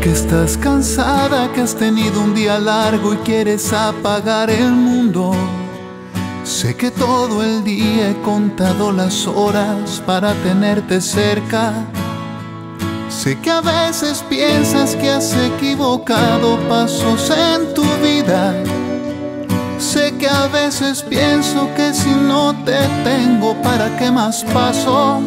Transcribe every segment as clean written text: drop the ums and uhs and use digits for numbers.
que estás cansada, que has tenido un día largo y quieres apagar el mundo. Sé que todo el día he contado las horas para tenerte cerca. Sé que a veces piensas que has equivocado pasos en tu vida. Sé que a veces pienso que si no te tengo, ¿para qué más pasos?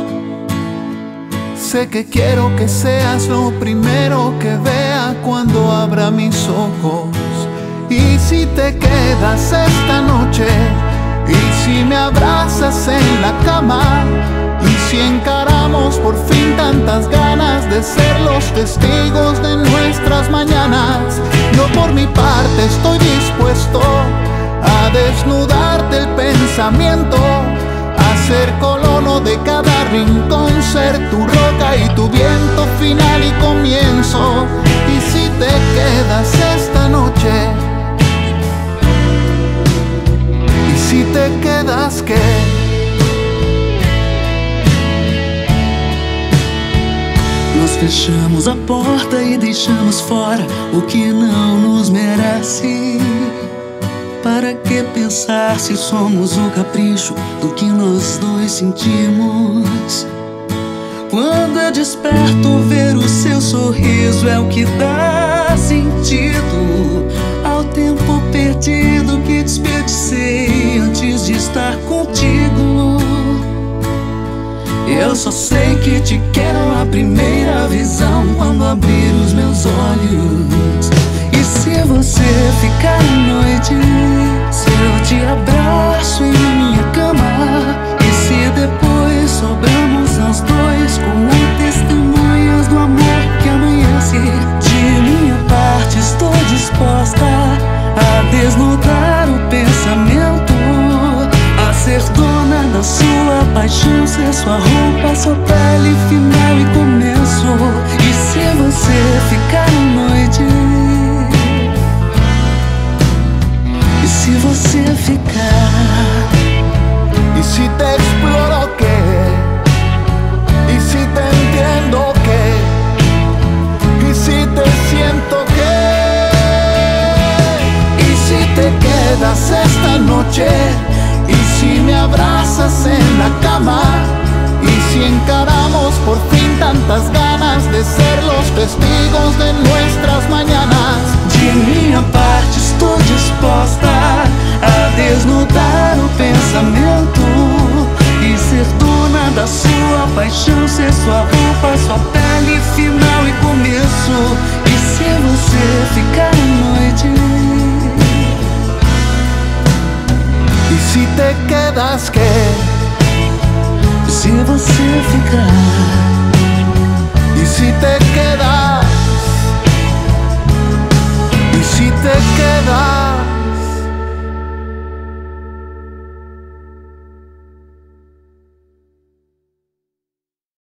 Sé que quiero que seas lo primero que vea cuando abra mis ojos. Y si te quedas esta noche, y si me abrazas en la cama, y si encaramos por fin tantas ganas de ser los testigos de nuestras mañanas, yo por mi parte estoy dispuesto a desnudarte el pensamiento, a ser colono de cada rincón, ser tu roca y tu viento final y comienzo. Y si te quedas esta noche, y si te quedas, ¿qué? Nós fechamos a porta e deixamos fora o que não nos merece. Para que pensar se somos o capricho do que nós dois sentimos? Quando eu desperto, ver o seu sorriso é o que dá sentido ao tempo perdido que desperdicei antes de estar contigo. Eu só sei que te quero à primeira visão, quando abrir os meus olhos. E se você ficar à noite, se eu te abraço em minha cama, e se depois sobramos nós dois como testemunhas do amor que amanhece, de minha parte estou disposta a desnudar o pensamento, a ser dona da sua paixão, ser sua roupa, sua pele, final e começo. E se você ficar à noite, e se você ficar, y si te exploro, ¿qué? Y si te entiendo, ¿qué? Y si te siento, ¿qué? Y si te quedas esta noche, y si me abrazas en la cama, y si encaramos por fin tantas ganas de ser los testigos de nuestras mañanas, de minha parte estou disposta a desnudar o pensamento e ser dona da sua paixão, ser sua roupa, sua pele, final e começo. E se você ficar à noite, y si te quedas, ¿qué? se você ficar, y si te quedas, y si te quedas.